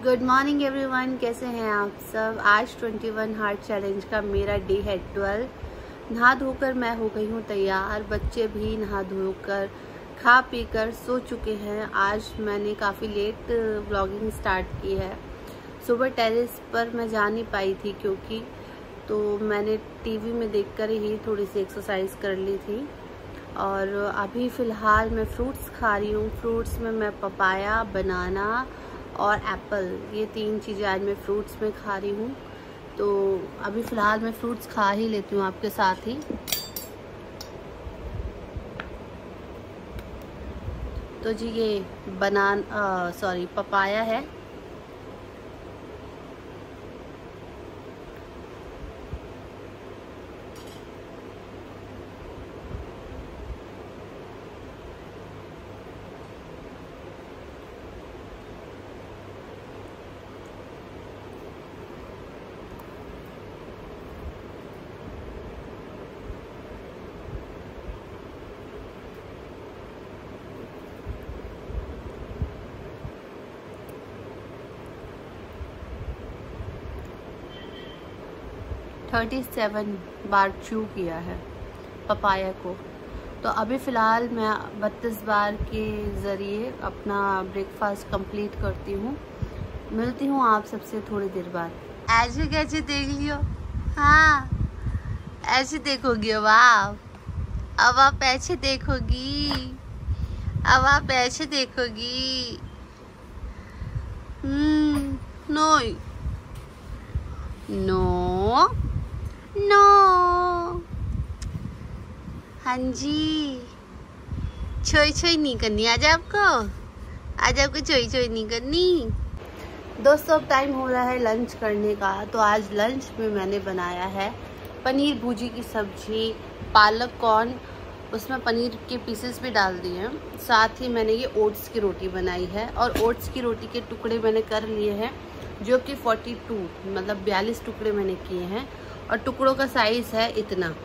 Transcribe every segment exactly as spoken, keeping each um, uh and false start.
Good morning everyone, कैसे हैं आप सब। आज इक्कीस हार्ट चैलेंज का मेरा डे है ट्वेल्व। नहा धोकर मैं हो गई हूँ तैयार, बच्चे भी नहा धोकर खा पी कर सो चुके हैं। आज मैंने काफ़ी लेट व्लॉगिंग स्टार्ट की है। सुबह टेरेस पर मैं जा नहीं पाई थी क्योंकि तो मैंने टीवी में देखकर ही थोड़ी सी एक्सरसाइज कर ली थी। और अभी फ़िलहाल मैं फ्रूट्स खा रही हूँ। फ्रूट्स में मैं पपाया, बनाना और एप्पल, ये तीन चीज़ें आज मैं फ्रूट्स में खा रही हूँ। तो अभी फ़िलहाल मैं फ्रूट्स खा ही लेती हूँ आपके साथ ही। तो जी ये बनान सॉरी पपाया है, सैंतीस बार चू किया है पपाया को। तो अभी फ़िलहाल मैं बत्तीस बार के ज़रिए अपना ब्रेकफास्ट कंप्लीट करती हूँ। मिलती हूँ आप सबसे थोड़ी देर बाद। ऐसे कैसे देख लियो, हाँ ऐसे देखोगी अब आप अब आप ऐसे देखोगी अब आप ऐसे देखोगी हम्म नो नो नो हाँ जी, छोई छोई नहीं करनी आज आपको, आज आपको छोई छोई नहीं करनी। दोस्तों अब टाइम हो रहा है लंच करने का। तो आज लंच में मैंने बनाया है पनीर भुजी की सब्जी, पालक कॉर्न, उसमें पनीर के पीसेस भी डाल दिए हैं। साथ ही मैंने ये ओट्स की रोटी बनाई है और ओट्स की रोटी के टुकड़े मैंने कर लिए हैं, जो कि बयालीस मतलब बयालीस टुकड़े मैंने किए हैं। और टुकड़ों का साइज़ है इतना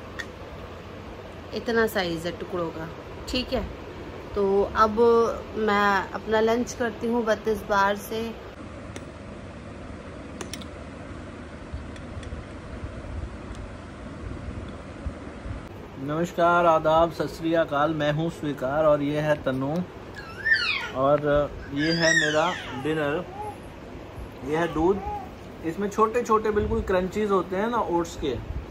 इतना साइज़ है टुकड़ों का, ठीक है। तो अब मैं अपना लंच करती हूँ बत्तीस बार से। नमस्कार, आदाब, सत श्री अकाल। मैं हूँ स्वीकार और ये है तनु और ये है मेरा डिनर। ये है दूध, इसमें छोटे छोटे बिल्कुल क्रंचीज होते हैं ना ओट्स के,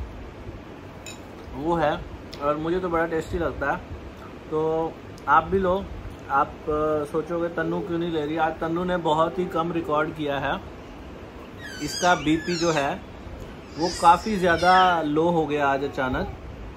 वो है और मुझे तो बड़ा टेस्टी लगता है। तो आप भी लो। आप सोचोगे तन्नू क्यों नहीं ले रही। आज तन्नू ने बहुत ही कम रिकॉर्ड किया है। इसका बीपी जो है वो काफ़ी ज़्यादा लो हो गया आज अचानक।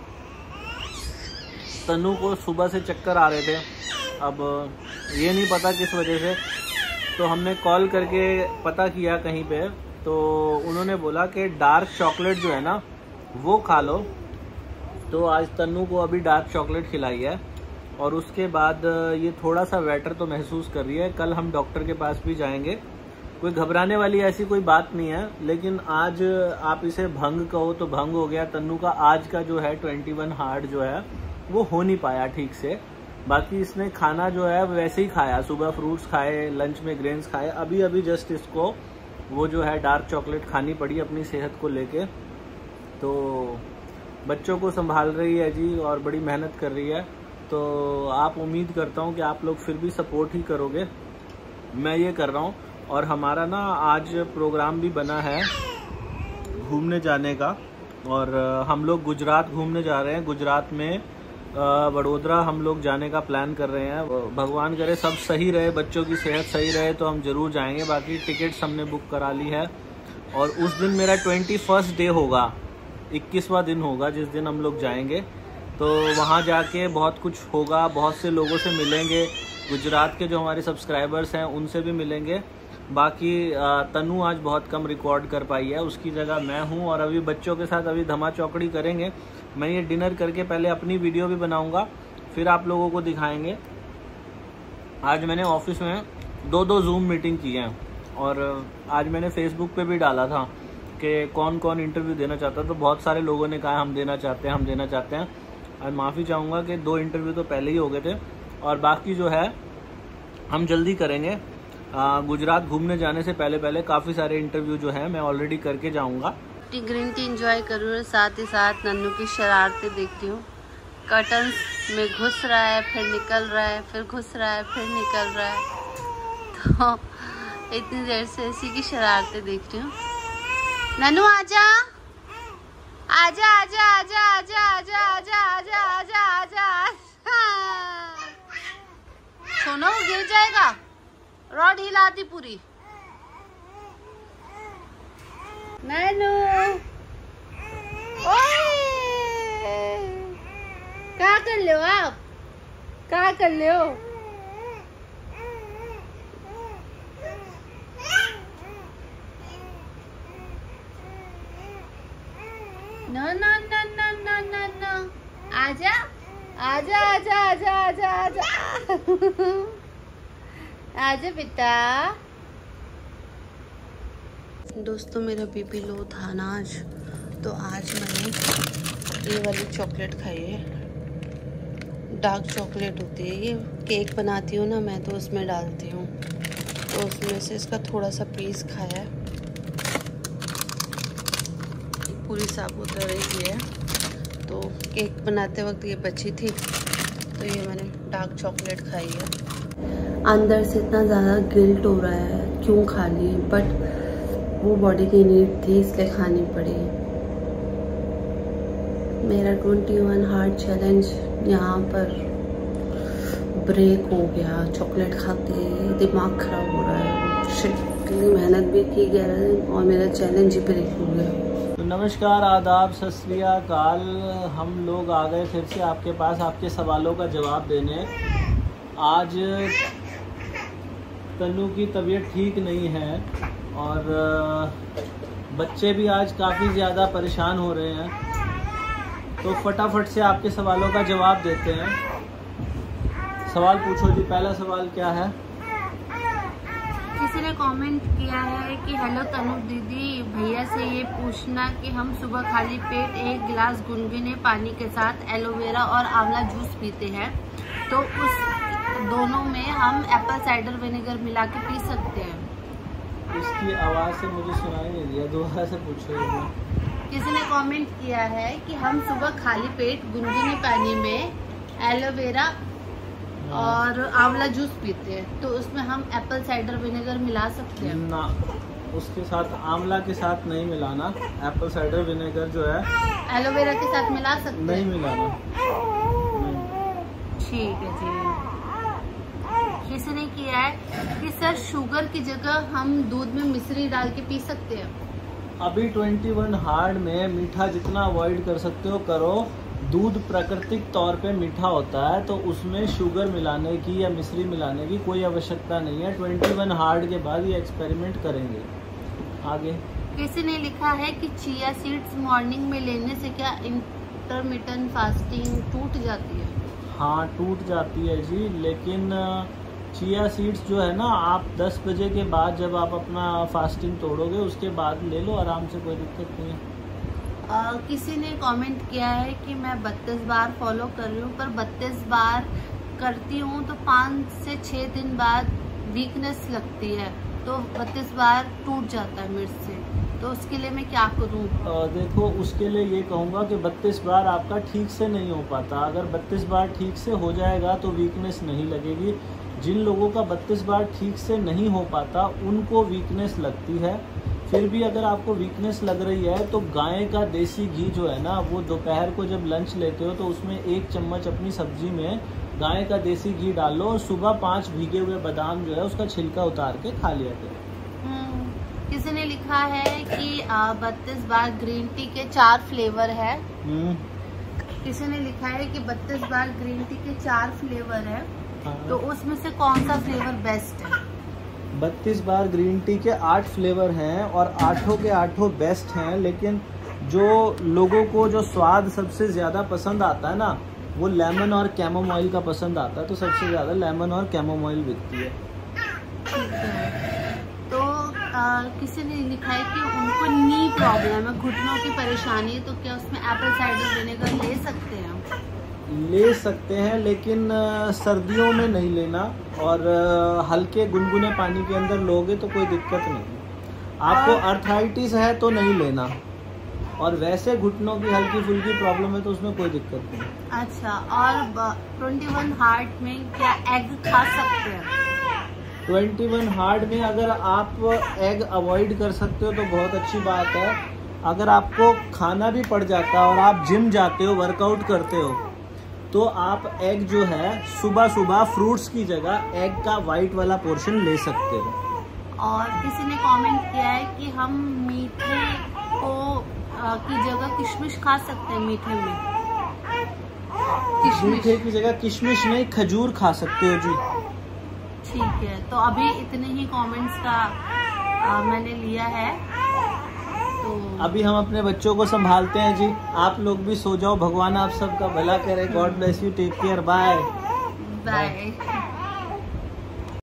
तन्नू को सुबह से चक्कर आ रहे थे, अब ये नहीं पता किस वजह से। तो हमने कॉल करके पता किया कहीं पे, तो उन्होंने बोला कि डार्क चॉकलेट जो है ना वो खा लो। तो आज तन्नू को अभी डार्क चॉकलेट खिलाई है और उसके बाद ये थोड़ा सा वेटर तो महसूस कर रही है। कल हम डॉक्टर के पास भी जाएंगे। कोई घबराने वाली ऐसी कोई बात नहीं है, लेकिन आज आप इसे भंग कहो तो भंग हो गया। तन्नू का आज का जो है इक्कीस हार्ट जो है वो हो नहीं पाया ठीक से। बाकी इसने खाना जो है वैसे ही खाया, सुबह फ्रूट्स खाए, लंच में ग्रेन्स खाए। अभी अभी जस्ट इसको वो जो है डार्क चॉकलेट खानी पड़ी अपनी सेहत को लेके। तो बच्चों को संभाल रही है जी और बड़ी मेहनत कर रही है। तो आप उम्मीद करता हूँ कि आप लोग फिर भी सपोर्ट ही करोगे। मैं ये कर रहा हूँ। और हमारा ना आज प्रोग्राम भी बना है घूमने जाने का और हम लोग गुजरात घूमने जा रहे हैं। गुजरात में वडोदरा हम लोग जाने का प्लान कर रहे हैं। भगवान करे सब सही रहे, बच्चों की सेहत सही रहे तो हम जरूर जाएंगे। बाकी टिकट्स हमने बुक करा ली है और उस दिन मेरा ट्वेंटी फर्स्ट डे होगा, इक्कीसवां दिन होगा जिस दिन हम लोग जाएंगे। तो वहाँ जाके बहुत कुछ होगा, बहुत से लोगों से मिलेंगे, गुजरात के जो हमारे सब्सक्राइबर्स हैं उनसे भी मिलेंगे। बाकी तनु आज बहुत कम रिकॉर्ड कर पाई है, उसकी जगह मैं हूँ और अभी बच्चों के साथ अभी धमा चौकड़ी करेंगे। मैं ये डिनर करके पहले अपनी वीडियो भी बनाऊंगा, फिर आप लोगों को दिखाएंगे। आज मैंने ऑफिस में दो दो जूम मीटिंग की हैं और आज मैंने फेसबुक पे भी डाला था कि कौन कौन इंटरव्यू देना चाहता है। तो बहुत सारे लोगों ने कहा हम देना चाहते हैं हम देना चाहते हैं और माफ़ी चाहूँगा कि दो इंटरव्यू तो पहले ही हो गए थे और बाकी जो है हम जल्दी करेंगे। गुजरात घूमने जाने से पहले पहले काफ़ी सारे इंटरव्यू जो है मैं ऑलरेडी करके जाऊंगा। ग्रीन टी एंजॉय करूँ और साथ ही साथ नन्नू की शरारतें देखती हूँ। कर्टन्स में घुस रहा है, फिर निकल रहा है, फिर घुस रहा है, फिर निकल रहा है। तो इतनी देर से इसी की शरारतें देखती हूँ। नन्नू आजा आजा आजा आजा आजा आजा आजा आजा आजा आजा आजा। सोना वो गिर जाएगा, रॉड हिलाती पूरी। नन्नू क्या कर ले हो आप, क्या कर ले हो? No no no no no no no आजा आजा आजा आजा आजा आजा आजा बेटा। दोस्तों मेरा बीपी लो था ना आज, तो आज मैंने ये वाली चॉकलेट खाई है। डार्क चॉकलेट होती है ये, केक बनाती हूँ ना मैं तो उसमें डालती हूँ, तो उसमें से इसका थोड़ा सा पीस खाया है। पूरी साबुत रही है, तो केक बनाते वक्त ये बची थी, तो ये मैंने डार्क चॉकलेट खाई है। अंदर से इतना ज़्यादा गिल्ट हो रहा है क्यों खा ली, बट वो बॉडी की नीड थी इसलिए खानी पड़ी। मेरा इक्कीस हार्ट चैलेंज यहाँ पर ब्रेक हो गया। चॉकलेट खाते दिमाग खराब हो रहा है। शिट, इतनी मेहनत भी की गई और मेरा चैलेंज ही ब्रेक हो गया। तो नमस्कार, आदाब, सत श्री अकाल। हम लोग आ गए फिर से आपके पास आपके सवालों का जवाब देने। आज तन्नू की तबीयत ठीक नहीं है और बच्चे भी आज काफ़ी ज़्यादा परेशान हो रहे हैं, तो फटाफट से आपके सवालों का जवाब देते हैं। सवाल पूछो जी। पहला सवाल क्या है? किसी ने कमेंट किया है कि हेलो तनु दीदी, भैया से ये पूछना कि हम सुबह खाली पेट एक गिलास गुनगुने पानी के साथ एलोवेरा और आंवला जूस पीते हैं, तो उस दोनों में हम एप्पल साइडर विनेगर मिला के पी सकते हैं? इसकी आवाज़ से मुझे सुनाई नहीं दिया, दोबारा से पूछो। किसी ने कमेंट किया है कि हम सुबह खाली पेट गुनगुने पानी में एलोवेरा और आंवला जूस पीते हैं, तो उसमें हम एप्पल साइडर विनेगर मिला सकते हैं? ना, उसके साथ आंवला के साथ नहीं मिलाना। एप्पल साइडर विनेगर जो है एलोवेरा के साथ मिला सकते नहीं मिलाना। ठीक है जी। किसी ने किया है कि सर शुगर की जगह हम दूध में मिश्री डाल के पी सकते हैं? अभी इक्कीस हार्ड में मीठा जितना अवॉइड कर सकते हो करो। दूध प्राकृतिक तौर पे मीठा होता है, तो उसमें शुगर मिलाने की या मिश्री मिलाने की कोई आवश्यकता नहीं है। इक्कीस हार्ड के बाद ये एक्सपेरिमेंट करेंगे। आगे किसी ने लिखा है कि चिया सीड्स मॉर्निंग में लेने से क्या इंटरमिटेंट फास्टिंग टूट जाती है? हाँ, टूट जाती है जी, लेकिन चिया सीड्स जो है ना, आप दस बजे के बाद जब आप अपना फास्टिंग तोड़ोगे उसके बाद ले लो आराम से, कोई दिक्कत नहीं है। Uh, किसी ने कमेंट किया है कि मैं बत्तीस बार फॉलो कर रही हूँ, पर बत्तीस बार करती हूँ तो पाँच से छः दिन बाद वीकनेस लगती है, तो बत्तीस बार टूट जाता है मेरे से, तो उसके लिए मैं क्या करूँ? uh, देखो, उसके लिए ये कहूँगा कि बत्तीस बार आपका ठीक से नहीं हो पाता। अगर बत्तीस बार ठीक से हो जाएगा तो वीकनेस नहीं लगेगी। जिन लोगों का बत्तीस बार ठीक से नहीं हो पाता उनको वीकनेस लगती है। फिर भी अगर आपको वीकनेस लग रही है तो गाय का देसी घी जो है ना, वो दोपहर को जब लंच लेते हो तो उसमें एक चम्मच अपनी सब्जी में गाय का देसी घी डाल लो और सुबह पांच भीगे हुए बादाम जो है उसका छिलका उतार के खा लिया करो। किसी ने लिखा है कि बत्तीस बार ग्रीन टी के चार फ्लेवर है। किसी ने लिखा है कि बत्तीस बार ग्रीन टी के चार फ्लेवर है, तो उसमें से कौन सा फ्लेवर बेस्ट है? बत्तीस बार ग्रीन टी के आठ फ्लेवर हैं और आठों के आठों बेस्ट हैं, लेकिन जो लोगों को जो स्वाद सबसे ज़्यादा पसंद आता है ना, वो लेमन और कैमोमाइल का पसंद आता है, तो सबसे ज़्यादा लेमन और कैमोमाइल बिकती है। तो आ, किसी ने लिखा है कि उनको नी प्रॉब्लम है, घुटनों की परेशानी है, तो क्या उसमें एप्पल साइडर विनेगर ले सकते हैं? ले सकते हैं, लेकिन आ, सर्दियों में नहीं लेना, और आ, हल्के गुनगुने पानी के अंदर लोगे तो कोई दिक्कत नहीं। आपको अर्थराइटिस है तो नहीं लेना, और वैसे घुटनों की हल्की फुल्की प्रॉब्लम है तो उसमें कोई दिक्कत नहीं। अच्छा, और ट्वेंटी वन हार्ट में क्या एग खा सकते हैं? ट्वेंटी वन हार्ट में अगर आप एग अवॉइड कर सकते हो तो बहुत अच्छी बात है। अगर आपको खाना भी पड़ जाता है और आप जिम जाते हो, वर्कआउट करते हो, तो आप एग जो है सुबह सुबह फ्रूट्स की जगह एग का वाइट वाला पोर्शन ले सकते हो। और किसी ने कमेंट किया है कि हम मीठे को आ, की जगह किशमिश खा सकते हैं मीठे में। किशमिश मीठे की जगह किशमिश नहीं, खजूर खा सकते हो जी। ठीक है, तो अभी इतने ही कमेंट्स का आ, मैंने लिया है, तो अभी हम अपने बच्चों को संभालते हैं जी। आप लोग भी सो जाओ, भगवान आप सबका भला करे। God bless you, take care, bye bye.